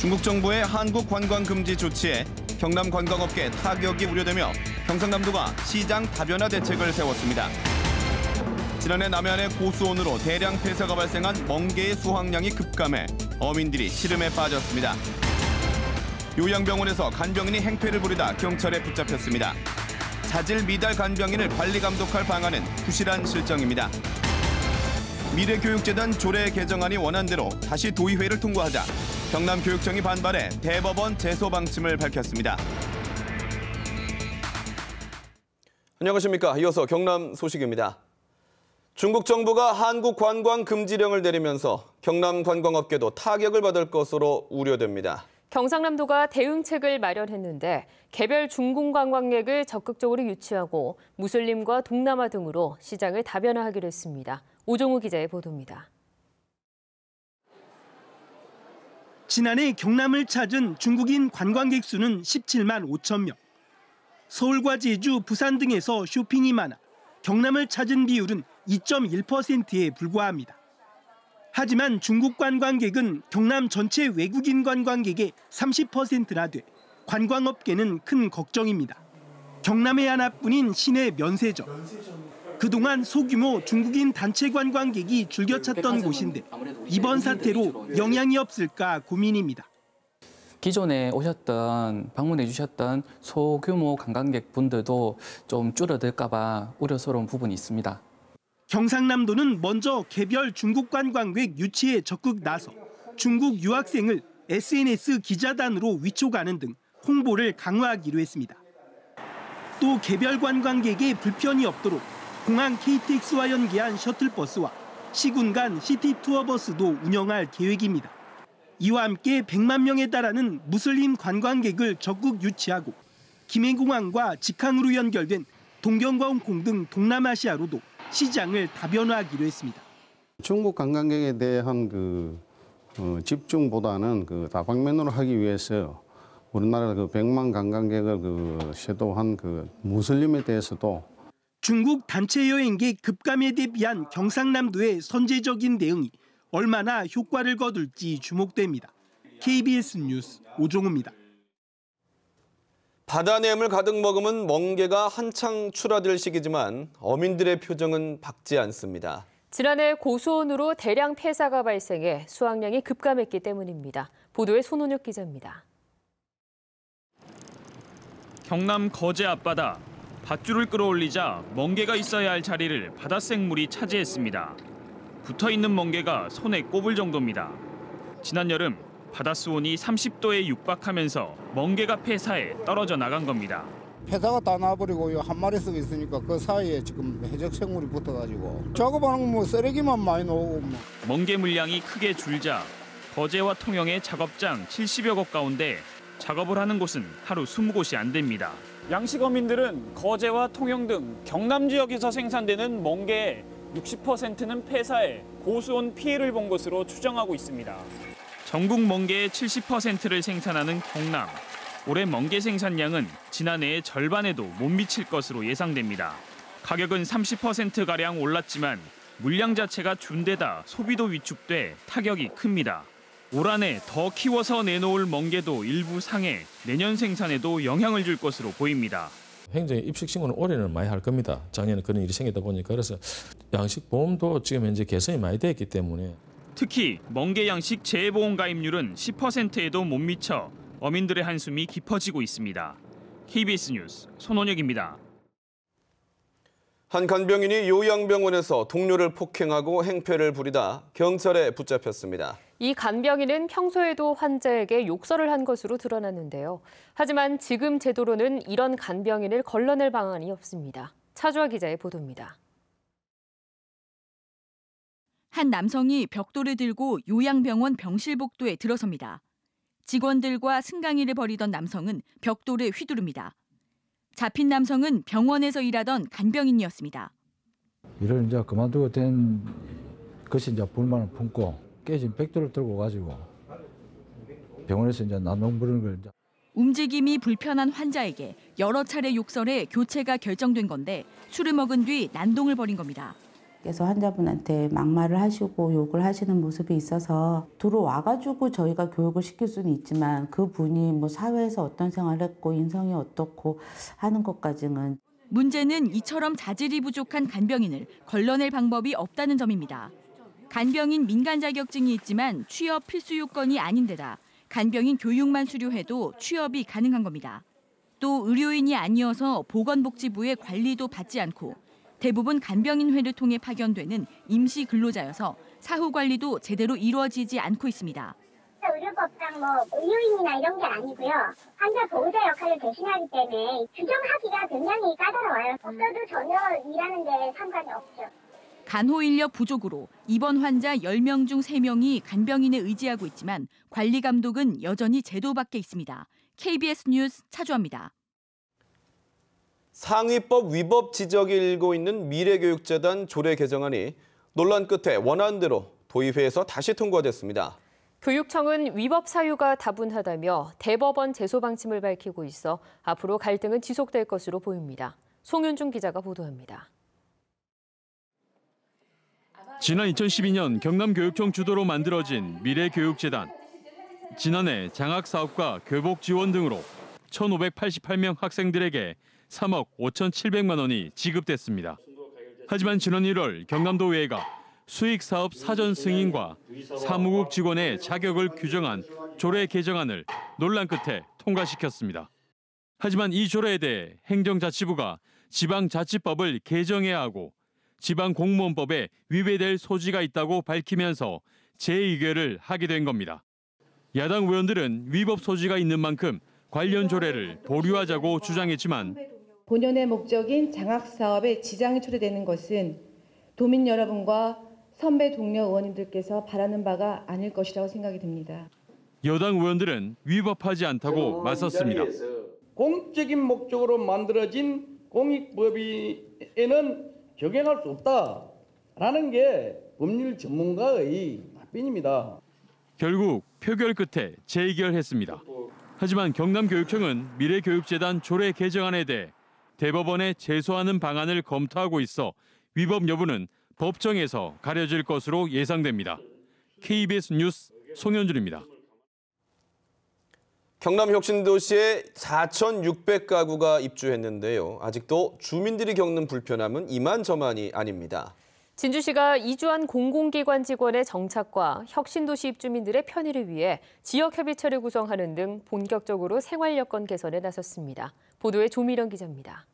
중국 정부의 한국 관광 금지 조치에 경남 관광업계 타격이 우려되며 경상남도가 시장 다변화 대책을 세웠습니다. 지난해 남해안의 고수온으로 대량 폐사가 발생한 멍게의 수확량이 급감해 어민들이 시름에 빠졌습니다. 요양병원에서 간병인이 행패를 부리다 경찰에 붙잡혔습니다. 자질 미달 간병인을 관리 감독할 방안은 부실한 실정입니다. 미래교육재단 조례 개정안이 원안대로 다시 도의회를 통과하자 경남교육청이 반발해 대법원 제소 방침을 밝혔습니다. 안녕하십니까. 이어서 경남 소식입니다. 중국 정부가 한국 관광 금지령을 내리면서 경남 관광업계도 타격을 받을 것으로 우려됩니다. 경상남도가 대응책을 마련했는데 개별 중국 관광객을 적극적으로 유치하고 무슬림과 동남아 등으로 시장을 다변화하기로 했습니다. 오종우 기자의 보도입니다. 지난해 경남을 찾은 중국인 관광객 수는 17만 5천 명. 서울과 제주, 부산 등에서 쇼핑이 많아 경남을 찾은 비율은 2.1%에 불과합니다. 하지만 중국 관광객은 경남 전체 외국인 관광객의 30%나 돼 관광업계는 큰 걱정입니다. 경남의 하나뿐인 시내 면세점. 그동안 소규모 중국인 단체 관광객이 즐겨 찾던 곳인데 이번 사태로 영향이 없을까 고민입니다. 기존에 방문해 주셨던 소규모 관광객분들도 좀 줄어들까 봐 우려스러운 부분이 있습니다. 경상남도는 먼저 개별 중국 관광객 유치에 적극 나서 중국 유학생을 SNS 기자단으로 위촉하는 등 홍보를 강화하기로 했습니다. 또 개별 관광객에 불편이 없도록 공항 KTX와 연계한 셔틀버스와 시군 간 시티 투어버스도 운영할 계획입니다. 이와 함께 100만 명에 달하는 무슬림 관광객을 적극 유치하고 김해공항과 직항으로 연결된 동경과 홍콩 등 동남아시아로도 시장을 다변화하기로 했습니다. 중국 관광객에 대한 집중보다는 다방면으로 하기 위해서 우리나라 100만 관광객을 쇄도한 무슬림에 대해서도 중국 단체 여행객 급감에 대비한 경상남도의 선제적인 대응이 얼마나 효과를 거둘지 주목됩니다. KBS 뉴스 오종우입니다. 바다내음을 가득 머금은 멍게가 한창 출하될 시기지만 어민들의 표정은 밝지 않습니다. 지난해 고수온으로 대량 폐사가 발생해 수확량이 급감했기 때문입니다. 보도에 손은혁 기자입니다. 경남 거제 앞바다. 밧줄을 끌어올리자 멍게가 있어야 할 자리를 바닷생물이 차지했습니다. 붙어있는 멍게가 손에 꼽을 정도입니다. 지난 여름 바닷수온이 30도에 육박하면서 멍게가 폐사해 떨어져 나간 겁니다. 폐사가 다 나버리고 한 마리 쓰고 있으니까 그 사이에 지금 해적 생물이 붙어가지고 작업하는 거 쓰레기만 많이 나오고 멍게 물량이 크게 줄자 거제와 통영의 작업장 70여 곳 가운데 작업을 하는 곳은 하루 20곳이 안 됩니다. 양식어민들은 거제와 통영 등 경남 지역에서 생산되는 멍게의 60%는 폐사해 고수온 피해를 본 것으로 추정하고 있습니다. 전국 멍게의 70%를 생산하는 경남. 올해 멍게 생산량은 지난해의 절반에도 못 미칠 것으로 예상됩니다. 가격은 30%가량 올랐지만 물량 자체가 준 데다 소비도 위축돼 타격이 큽니다. 올 한해 더 키워서 내놓을 멍게도 일부 상해 내년 생산에도 영향을 줄 것으로 보입니다. 행정에 입식 신고는 올해는 많이 할 겁니다. 작년에 그런 일이 생기다 보니까 그래서 양식 보험도 지금 현재 개선이 많이 됐기 때문에 특히 멍게 양식 재보험 가입률은 10%에도 못 미쳐 어민들의 한숨이 깊어지고 있습니다. KBS 뉴스 손원혁입니다. 한 간병인이 요양병원에서 동료를 폭행하고 행패를 부리다 경찰에 붙잡혔습니다. 이 간병인은 평소에도 환자에게 욕설을 한 것으로 드러났는데요. 하지만 지금 제도로는 이런 간병인을 걸러낼 방안이 없습니다. 차주아 기자의 보도입니다. 한 남성이 벽돌을 들고 요양병원 병실복도에 들어섭니다. 직원들과 승강이를 벌이던 남성은 벽돌을 휘두릅니다. 잡힌 남성은 병원에서 일하던 간병인이었습니다. 일을 이제 그만두고 된 것이 이제 불만을 품고 깨진 벽돌을 들고 가지고 병원에서 이제 난동 부르는 걸. 움직임이 불편한 환자에게 여러 차례 욕설해 교체가 결정된 건데 술을 먹은 뒤 난동을 벌인 겁니다. 그래서 환자분한테 막말을 하시고 욕을 하시는 모습이 있어서 들어와가지고 저희가 교육을 시킬 수는 있지만 그분이 뭐 사회에서 어떤 생활을 했고 인성이 어떻고 하는 것까지는. 문제는 이처럼 자질이 부족한 간병인을 걸러낼 방법이 없다는 점입니다. 간병인 민간 자격증이 있지만 취업 필수 요건이 아닌데다 간병인 교육만 수료해도 취업이 가능한 겁니다. 또 의료인이 아니어서 보건복지부의 관리도 받지 않고 대부분 간병인회를 통해 파견되는 임시 근로자여서 사후 관리도 제대로 이루어지지 않고 있습니다. 의료법상 의료인이나 이런 게 아니고요. 환자 보호자 역할을 대신하기 때문에 규정하기가 굉장히 까다로워요. 없어도 전혀 일하는 데 상관이 없죠. 간호 인력 부족으로 입원 환자 10명 중 3명이 간병인에 의지하고 있지만 관리 감독은 여전히 제도 밖에 있습니다. KBS 뉴스 차주아입니다. 상위법 위법 지적이 일고 있는 미래교육재단 조례 개정안이 논란 끝에 원안대로 도의회에서 다시 통과됐습니다. 교육청은 위법 사유가 다분하다며 대법원 제소 방침을 밝히고 있어 앞으로 갈등은 지속될 것으로 보입니다. 송윤중 기자가 보도합니다. 지난 2012년 경남교육청 주도로 만들어진 미래교육재단. 지난해 장학사업과 교복 지원 등으로 1,588명 학생들에게 3억 5,700만 원이 지급됐습니다. 하지만 지난 1월 경남도의회가 수익사업 사전 승인과 사무국 직원의 자격을 규정한 조례 개정안을 논란 끝에 통과시켰습니다. 하지만 이 조례에 대해 행정자치부가 지방자치법을 개정해야 하고 지방공무원법에 위배될 소지가 있다고 밝히면서 재의결을 하게 된 겁니다. 야당 의원들은 위법 소지가 있는 만큼 관련 조례를 보류하자고 주장했지만 본연의 목적인 장학사업에 지장이 초래되는 것은 도민 여러분과 선배 동료 의원님들께서 바라는 바가 아닐 것이라고 생각이 듭니다. 여당 의원들은 위법하지 않다고 맞섰습니다. 공적인 목적으로 만들어진 공익법에는 적용할 수 없다라는 게 법률 전문가의 답변입니다. 결국 표결 끝에 재의결했습니다. 하지만 경남교육청은 미래교육재단 조례 개정안에 대해 대법원에 제소하는 방안을 검토하고 있어 위법 여부는 법정에서 가려질 것으로 예상됩니다. KBS 뉴스 송현준입니다. 경남 혁신도시에 4,600가구가 입주했는데요. 아직도 주민들이 겪는 불편함은 이만저만이 아닙니다. 진주시가 이주한 공공기관 직원의 정착과 혁신도시 입주민들의 편의를 위해 지역협의체를 구성하는 등 본격적으로 생활여건 개선에 나섰습니다. 보도에 조미령 기자입니다.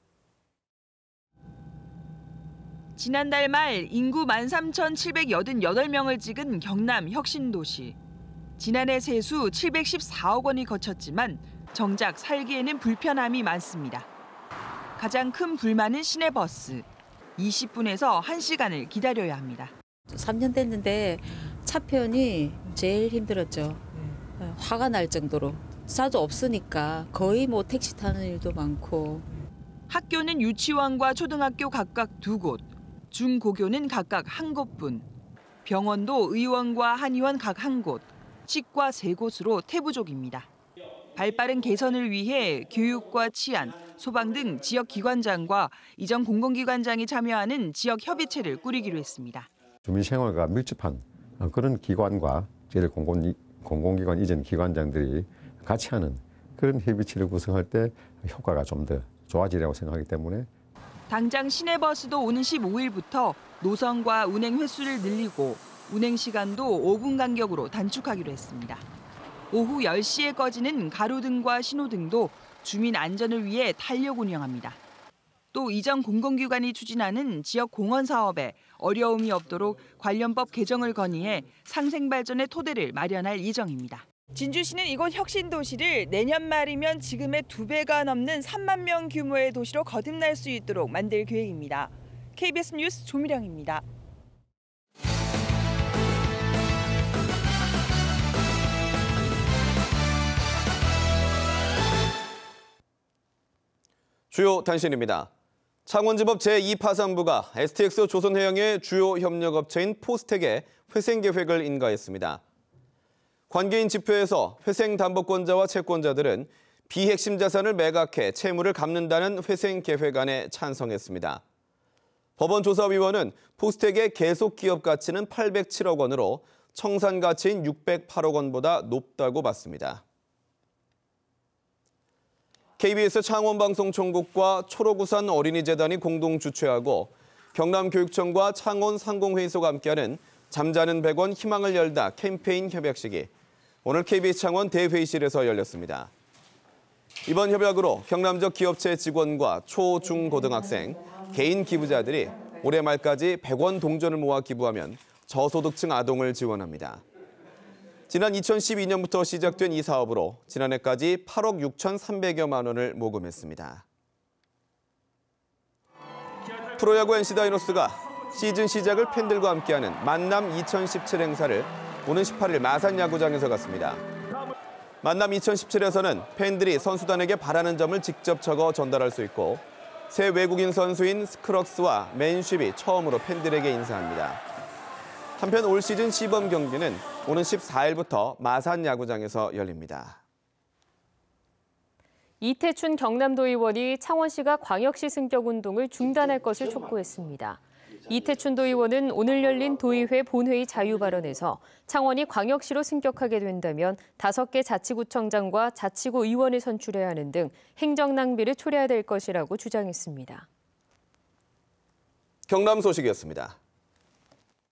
지난달 말 인구 13,788명을 찍은 경남 혁신도시. 지난해 세수 714억 원이 거쳤지만 정작 살기에는 불편함이 많습니다. 가장 큰 불만은 시내버스. 20분에서 1시간을 기다려야 합니다. 3년 됐는데 차편이 제일 힘들었죠. 화가 날 정도로. 자주 없으니까 거의 택시 타는 일도 많고. 학교는 유치원과 초등학교 각각 2곳, 중고교는 각각 1곳뿐. 병원도 의원과 한의원 각 1곳, 치과 3곳으로 태부족입니다. 발빠른 개선을 위해 교육과 치안, 소방 등 지역 기관장과 이전 공공기관장이 참여하는 지역 협의체를 꾸리기로 했습니다. 주민 생활과 밀접한 그런 기관과 제일 공공기관 이전 기관장들이 같이 하는 그런 협의체를 구성할 때 효과가 좀 더 좋아지리라고 생각하기 때문에 당장 시내버스도 오는 15일부터 노선과 운행 횟수를 늘리고 운행 시간도 5분 간격으로 단축하기로 했습니다. 오후 10시에 꺼지는 가로등과 신호등도 주민 안전을 위해 탄력 운영합니다. 또 이전 공공기관이 추진하는 지역 공원 사업에 어려움이 없도록 관련법 개정을 건의해 상생발전의 토대를 마련할 예정입니다. 진주시는 이곳 혁신도시를 내년 말이면 지금의 2배가 넘는 3만 명 규모의 도시로 거듭날 수 있도록 만들 계획입니다. KBS 뉴스 조미령입니다. 주요 단신입니다. 창원지법 제2파산부가 STX 조선해양의 주요 협력업체인 포스텍에 회생 계획을 인가했습니다. 관계인 집회에서 회생 담보권자와 채권자들은 비핵심 자산을 매각해 채무를 갚는다는 회생 계획안에 찬성했습니다. 법원조사위원은 포스텍의 계속 기업 가치는 807억 원으로 청산 가치인 608억 원보다 높다고 봤습니다. KBS 창원방송총국과 초록우산 어린이재단이 공동 주최하고 경남교육청과 창원상공회의소가 함께하는 잠자는 100원 희망을 열다 캠페인 협약식이 오늘 KBS 창원 대회의실에서 열렸습니다. 이번 협약으로 경남적 기업체 직원과 초, 중, 고등학생, 개인 기부자들이 올해 말까지 100원 동전을 모아 기부하면 저소득층 아동을 지원합니다. 지난 2012년부터 시작된 이 사업으로 지난해까지 8억 6,300여만 원을 모금했습니다. 프로야구 NC 다이노스가 시즌 시작을 팬들과 함께하는 만남 2017 행사를 오는 18일 마산 야구장에서 갖습니다. 만남 2017에서는 팬들이 선수단에게 바라는 점을 직접 적어 전달할 수 있고 새 외국인 선수인 스크럭스와 맨쉽이 처음으로 팬들에게 인사합니다. 한편 올 시즌 시범 경기는 오는 14일부터 마산 야구장에서 열립니다. 이태춘 경남도의원이 창원시가 광역시 승격 운동을 중단할 것을 촉구했습니다. 이태춘 도의원은 오늘 열린 도의회 본회의 자유 발언에서 창원이 광역시로 승격하게 된다면 5개 자치구청장과 자치구 의원을 선출해야 하는 등 행정 낭비를 초래해야 될 것이라고 주장했습니다. 경남 소식이었습니다.